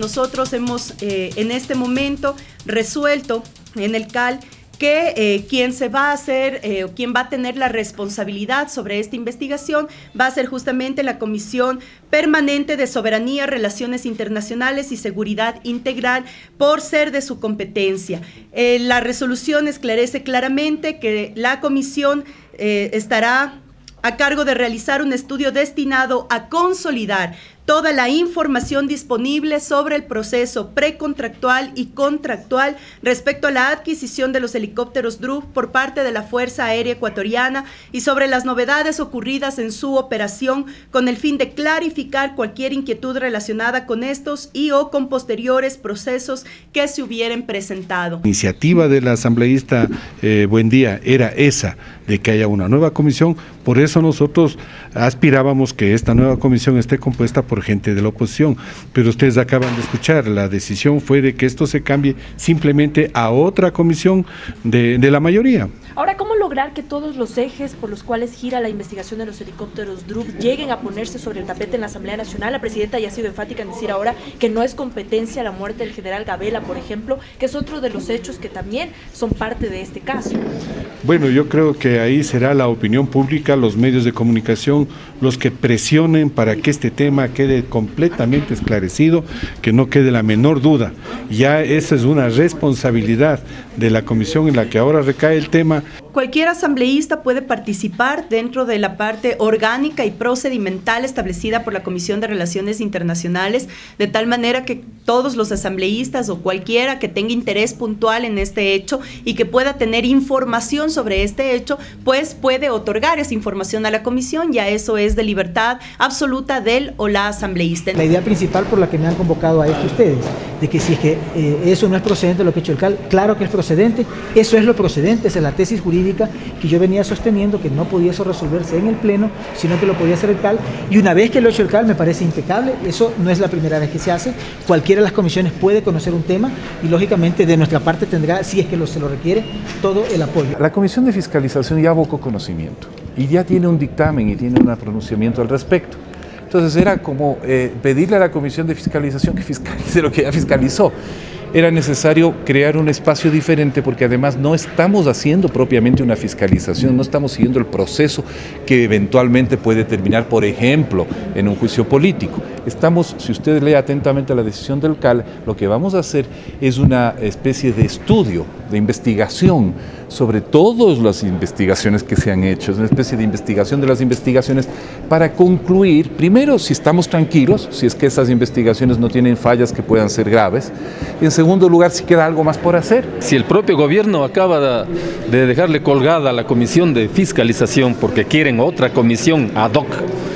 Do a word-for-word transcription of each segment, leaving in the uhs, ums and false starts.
Nosotros hemos eh, en este momento resuelto en el C A L que eh, quien se va a hacer eh, o quien va a tener la responsabilidad sobre esta investigación va a ser justamente la Comisión Permanente de Soberanía, Relaciones Internacionales y Seguridad Integral, por ser de su competencia. Eh, la resolución esclarece claramente que la comisión eh, estará a cargo de realizar un estudio destinado a consolidar toda la información disponible sobre el proceso precontractual y contractual respecto a la adquisición de los helicópteros D R U por parte de la Fuerza Aérea Ecuatoriana y sobre las novedades ocurridas en su operación, con el fin de clarificar cualquier inquietud relacionada con estos y o con posteriores procesos que se hubieran presentado. La iniciativa de la asambleísta eh, Buendía era esa, de que haya una nueva comisión. Por eso nosotros aspirábamos que esta nueva comisión esté compuesta por gente de la oposición, pero ustedes acaban de escuchar, la decisión fue de que esto se cambie simplemente a otra comisión de, de la mayoría. Ahora, ¿cómo lograr que todos los ejes por los cuales gira la investigación de los helicópteros D R U lleguen a ponerse sobre el tapete en la Asamblea Nacional? La presidenta ya ha sido enfática en decir ahora que no es competencia la muerte del general Gabela, por ejemplo, que es otro de los hechos que también son parte de este caso. Bueno, yo creo que ahí será la opinión pública, los medios de comunicación, los que presionen para que este tema quede completamente esclarecido, que no quede la menor duda. Ya esa es una responsabilidad de la comisión en la que ahora recae el tema. Cualquier asambleísta puede participar dentro de la parte orgánica y procedimental establecida por la Comisión de Relaciones Internacionales, de tal manera que todos los asambleístas o cualquiera que tenga interés puntual en este hecho y que pueda tener información sobre este hecho, pues puede otorgar esa información a la comisión. Ya eso es de libertad absoluta del o la asambleísta. La idea principal por la que me han convocado a esto ustedes, de que si es que eh, eso no es procedente lo que ha hecho el C A L, claro que es procedente, eso es lo procedente, esa es la tesis jurídica que yo venía sosteniendo, que no podía eso resolverse en el Pleno, sino que lo podía hacer el C A L, y una vez que lo ha hecho el C A L me parece impecable. Eso no es la primera vez que se hace, cualquiera de las comisiones puede conocer un tema y lógicamente de nuestra parte tendrá, si es que lo, se lo requiere, todo el apoyo. La Comisión de Fiscalización ya abocó conocimiento y ya tiene un dictamen y tiene un pronunciamiento al respecto. Entonces era como eh, pedirle a la Comisión de Fiscalización que fiscalice lo que ya fiscalizó. Era necesario crear un espacio diferente porque además no estamos haciendo propiamente una fiscalización, no estamos siguiendo el proceso que eventualmente puede terminar, por ejemplo, en un juicio político. Estamos, si usted lee atentamente la decisión del C A L, lo que vamos a hacer es una especie de estudio, de investigación sobre todas las investigaciones que se han hecho, es una especie de investigación de las investigaciones para concluir, primero, si estamos tranquilos, si es que esas investigaciones no tienen fallas que puedan ser graves, y en segundo lugar, si queda algo más por hacer. Si el propio gobierno acaba de dejarle colgada a la Comisión de Fiscalización porque quieren otra comisión ad hoc,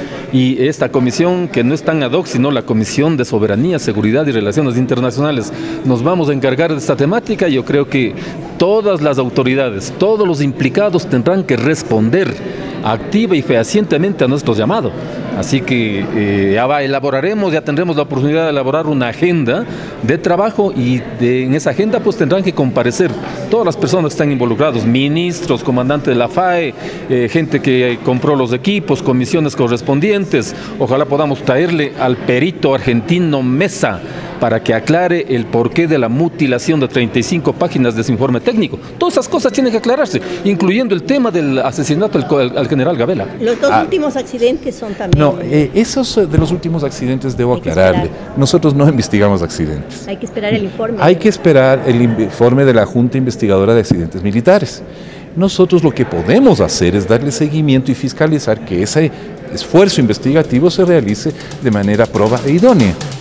y esta comisión que no es tan ad hoc, sino la Comisión de Soberanía, Seguridad y Relaciones Internacionales, nos vamos a encargar de esta temática, yo creo que todas las autoridades, todos los implicados tendrán que responder activa y fehacientemente a nuestro llamado. Así que eh, ya va, elaboraremos, ya tendremos la oportunidad de elaborar una agenda de trabajo y de, en esa agenda pues tendrán que comparecer todas las personas que están involucradas, ministros, comandante de la F A E, eh, gente que compró los equipos, comisiones correspondientes. Ojalá podamos traerle al perito argentino Mesa para que aclare el porqué de la mutilación de treinta y cinco páginas de ese informe técnico. Todas esas cosas tienen que aclararse, incluyendo el tema del asesinato al, al general Gabela. Los dos ah, últimos accidentes son también... No, eh, esos de los últimos accidentes debo aclararle. Nosotros no investigamos accidentes. Hay que esperar el informe. Hay que esperar el informe de la Junta Investigadora de Accidentes Militares. Nosotros lo que podemos hacer es darle seguimiento y fiscalizar que ese esfuerzo investigativo se realice de manera proba e idónea.